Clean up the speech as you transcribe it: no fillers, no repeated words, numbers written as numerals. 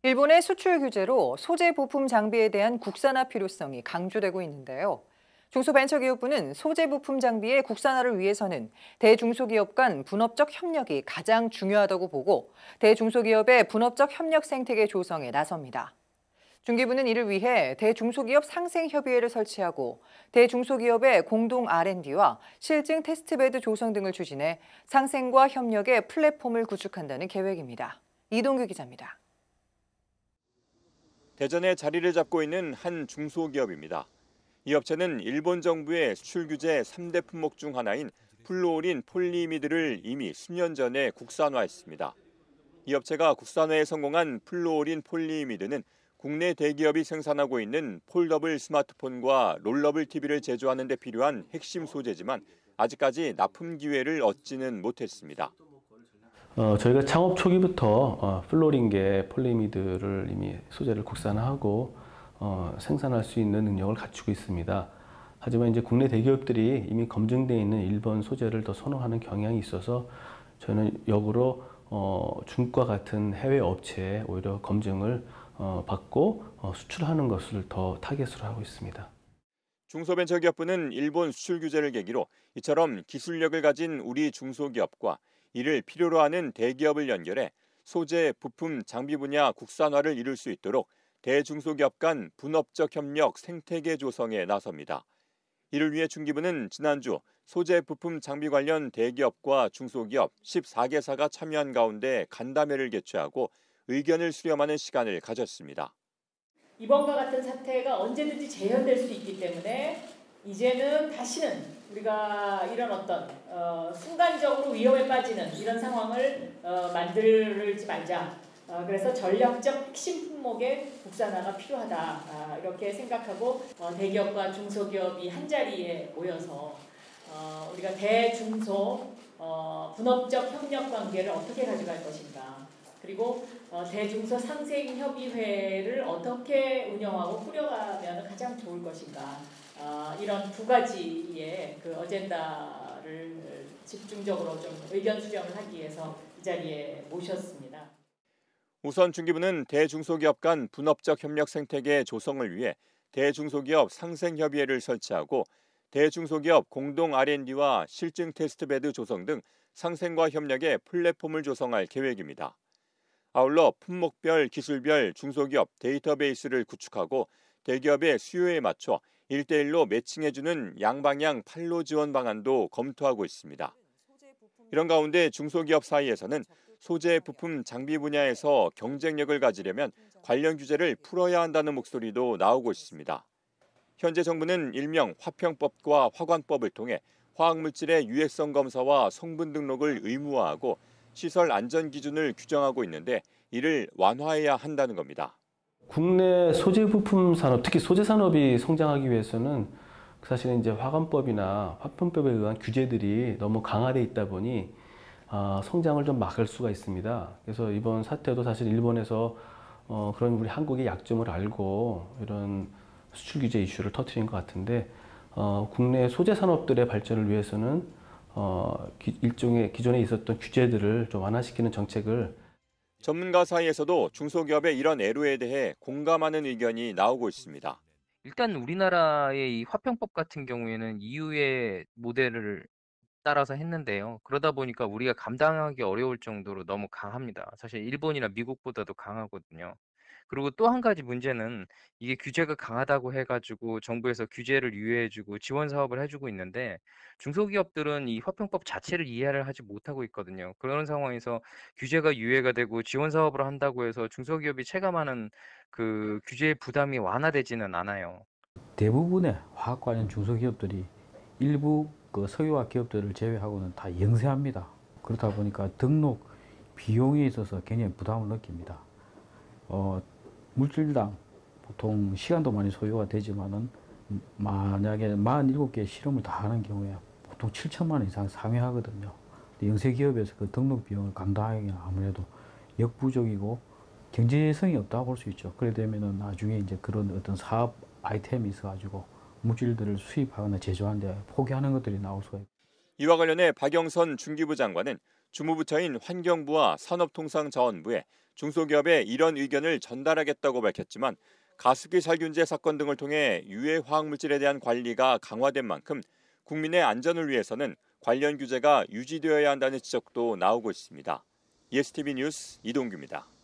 일본의 수출 규제로 소재 부품 장비에 대한 국산화 필요성이 강조되고 있는데요. 중소벤처기업부는 소재 부품 장비의 국산화를 위해서는 대중소기업 간 분업적 협력이 가장 중요하다고 보고 대중소기업의 분업적 협력 생태계 조성에 나섭니다. 중기부는 이를 위해 대중소기업 상생협의회를 설치하고 대중소기업의 공동 R&D와 실증 테스트베드 조성 등을 추진해 상생과 협력의 플랫폼을 구축한다는 계획입니다. 이동규 기자입니다. 대전에 자리를 잡고 있는 한 중소기업입니다. 이 업체는 일본 정부의 수출 규제 3대 품목 중 하나인 플루오린 폴리이미드를 이미 수년 전에 국산화했습니다. 이 업체가 국산화에 성공한 플루오린 폴리이미드는 국내 대기업이 생산하고 있는 폴더블 스마트폰과 롤러블 TV를 제조하는 데 필요한 핵심 소재지만 아직까지 납품 기회를 얻지는 못했습니다. 저희가 창업 초기부터 플로링계 폴리미드를 이미 소재를 국산화하고 생산할 수 있는 능력을 갖추고 있습니다. 하지만 이제 국내 대기업들이 이미 검증되어 있는 일본 소재를 더 선호하는 경향이 있어서 저희는 역으로 중국과 같은 해외 업체에 오히려 검증을 받고 수출하는 것을 더 타겟으로 하고 있습니다. 중소벤처기업부는 일본 수출 규제를 계기로 이처럼 기술력을 가진 우리 중소기업과 이를 필요로 하는 대기업을 연결해 소재, 부품, 장비 분야 국산화를 이룰 수 있도록 대중소기업 간 분업적 협력 생태계 조성에 나섭니다. 이를 위해 중기부는 지난주 소재, 부품, 장비 관련 대기업과 중소기업 14개사가 참여한 가운데 간담회를 개최하고 의견을 수렴하는 시간을 가졌습니다. 이번과 같은 사태가 언제든지 재현될 수 있기 때문에 이제는 다시는 우리가 이런 어떤 순간적으로 위험에 빠지는 이런 상황을 만들지 말자. 그래서 전략적 핵심 품목의 국산화가 필요하다. 이렇게 생각하고 대기업과 중소기업이 한자리에 모여서 우리가 대중소 분업적 협력 관계를 어떻게 가져갈 것인가. 그리고 대중소 상생협의회를 어떻게 운영하고 꾸려가면 가장 좋을 것인가. 이런 두 가지의 그 어젠다를 집중적으로 좀 의견 수렴을 하기 위해서 이 자리에 모셨습니다. 우선 중기부는 대중소기업 간 분업적 협력 생태계 조성을 위해 대중소기업 상생협의회를 설치하고 대중소기업 공동 R&D와 실증 테스트베드 조성 등 상생과 협력의 플랫폼을 조성할 계획입니다. 아울러 품목별, 기술별 중소기업 데이터베이스를 구축하고 대기업의 수요에 맞춰 1대1로 매칭해주는 양방향 판로 지원 방안도 검토하고 있습니다. 이런 가운데 중소기업 사이에서는 소재, 부품, 장비 분야에서 경쟁력을 가지려면 관련 규제를 풀어야 한다는 목소리도 나오고 있습니다. 현재 정부는 일명 화평법과 화관법을 통해 화학물질의 유해성 검사와 성분 등록을 의무화하고 시설 안전 기준을 규정하고 있는데 이를 완화해야 한다는 겁니다. 국내 소재 부품 산업, 특히 소재 산업이 성장하기 위해서는 사실은 이제 화관법이나 화평법에 의한 규제들이 너무 강화되어 있다 보니 성장을 좀 막을 수가 있습니다. 그래서 이번 사태도 사실 일본에서 그런 우리 한국의 약점을 알고 이런 수출 규제 이슈를 터뜨린 것 같은데 국내 소재 산업들의 발전을 위해서는 일종의 기존에 있었던 규제들을 좀 완화시키는 정책을 전문가 사이에서도 중소기업의 이런 애로에 대해 공감하는 의견이 나오고 있습니다. 일단 우리나라의 이 화평법 같은 경우에는 EU의 모델을 따라서 했는데요. 그러다 보니까 우리가 감당하기 어려울 정도로 너무 강합니다. 사실 일본이나 미국보다도 강하거든요. 그리고 또 한 가지 문제는 이게 규제가 강하다고 해가지고 정부에서 규제를 유예해주고 지원 사업을 해주고 있는데 중소기업들은 이 화평법 자체를 이해를 하지 못하고 있거든요. 그런 상황에서 규제가 유예가 되고 지원 사업을 한다고 해서 중소기업이 체감하는 그 규제의 부담이 완화되지는 않아요. 대부분의 화학 관련 중소기업들이 일부 그 석유화학 기업들을 제외하고는 다 영세합니다. 그렇다 보니까 등록 비용에 있어서 굉장히 부담을 느낍니다. 물질당 보통 시간도 많이 소요가 되지만은 만약에 47개 실험을 다 하는 경우에 보통 7천만 원 이상 상회하거든요. 영세 기업에서 그 등록 비용을 감당하기는 아무래도 역부족이고 경제성이 없다고 볼 수 있죠. 그래 되면은 나중에 이제 그런 어떤 사업 아이템이 있어가지고 물질들을 수입하거나 제조하는데 포기하는 것들이 나올 수가 있고. 이와 관련해 박영선 중기부 장관은 주무부처인 환경부와 산업통상자원부에 중소기업에 이런 의견을 전달하겠다고 밝혔지만 가습기 살균제 사건 등을 통해 유해 화학물질에 대한 관리가 강화된 만큼 국민의 안전을 위해서는 관련 규제가 유지되어야 한다는 지적도 나오고 있습니다. ESTV 뉴스 이동규입니다.